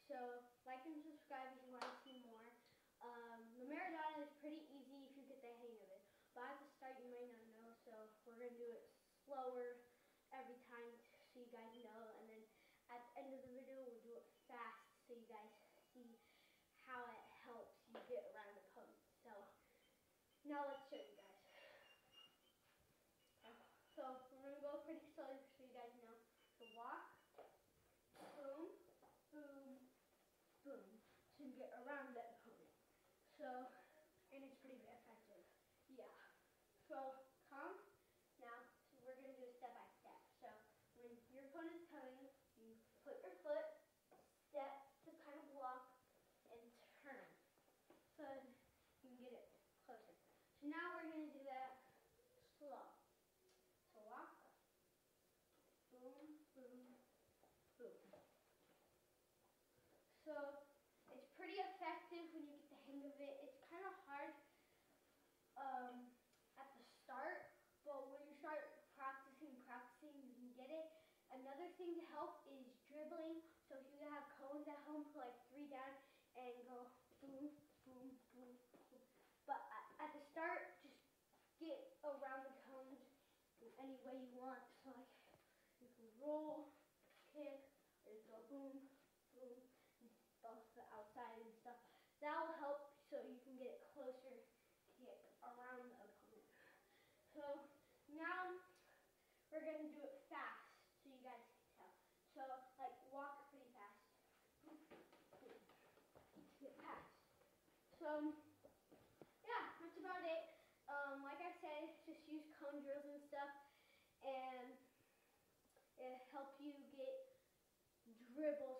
So like and subscribe if you want to see more. The maradona is pretty easy if you get the hang of it. But at the start you might not know, so we're going to do it slower every time so you guys know. And then at the end of the video we'll do it fast so you guys see how it helps you get around the opponent. So now let's show you guys. So we're going to go pretty slowly so you guys know. So walk, boom, boom, boom, to get around that opponent. So, and it's pretty effective. Yeah. So come. Now, so we're going to do it step by step. So when your opponent's coming, you put your foot, step to kind of block, and turn. So you can get it closer. So now we're going to do that slow. So walk, boom, boom, boom. So it's pretty effective when you get the hang of it. It's kind of hard at the start, but when you start practicing, you can get it. Another thing to help is dribbling. So if you have cones at home, put like 3 down and go boom, boom, boom, boom. But at the start, just get around the cones any way you want. So like you can roll, kick, or just go boom, boom, and both the outside and stuff. That will help so you can get it closer, get around the opponent. So now we're going to do it fast so you guys can tell. So like walk pretty fast. Boom, boom, get past. So yeah, that's about it. Like I said, just use cone drills and stuff, and it helps you get dribble